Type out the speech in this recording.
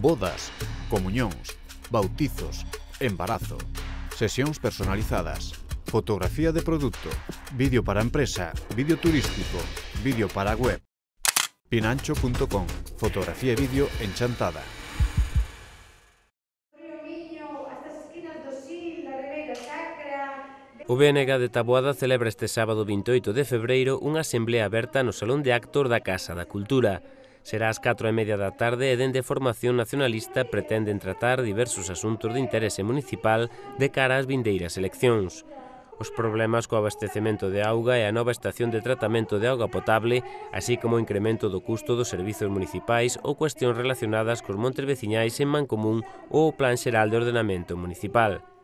bodas, comuñóns, bautizos, embarazo, sesións personalizadas, fotografía de produto, vídeo para empresa, vídeo turístico, vídeo para web. Pinancho.com, fotografía e vídeo enchantada. O BNG de Taboada celebra este sábado 28 de febreiro unha asemblea aberta no Salón de Actos da Casa da Cultura. Será ás 4:30 da tarde e dende a Formación Nacionalista pretenden tratar diversos asuntos de interese municipal de cara ás vindeiras eleccións. Os problemas co abastecemento de auga e a nova estación de tratamento de auga potable, así como o incremento do custo dos servizos municipais ou cuestións relacionadas cos montes veciñais en Mancomún ou o Plan Xeral de Ordenamento Municipal.